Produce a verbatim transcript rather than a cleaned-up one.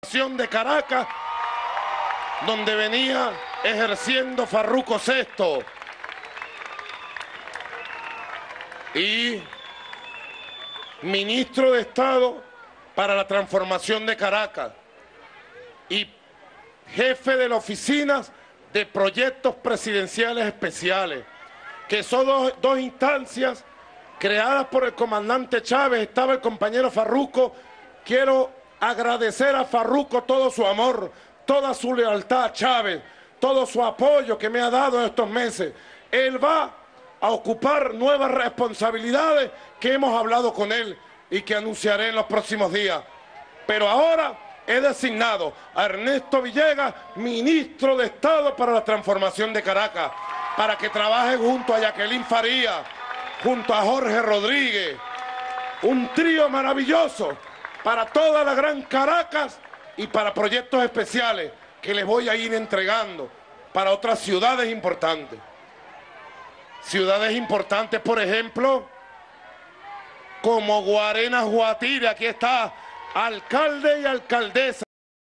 transformación de Caracas, donde venía ejerciendo Farruko sexto. Y ministro de Estado para la transformación de Caracas y jefe de las oficinas de proyectos presidenciales especiales, que son dos, dos instancias creadas por el comandante Chávez. Estaba el compañero Farruko. Quiero agradecer a Farruko todo su amor, toda su lealtad a Chávez, todo su apoyo que me ha dado en estos meses. Él va a ocupar nuevas responsabilidades que hemos hablado con él y que anunciaré en los próximos días. Pero ahora he designado a Ernesto Villegas, ministro de Estado para la transformación de Caracas, para que trabaje junto a Jacqueline Faría, junto a Jorge Rodríguez, un trío maravilloso para toda la Gran Caracas y para proyectos especiales que les voy a ir entregando para otras ciudades importantes. Ciudades importantes, por ejemplo, como Guarenas, Guatire. Aquí está alcalde y alcaldesa.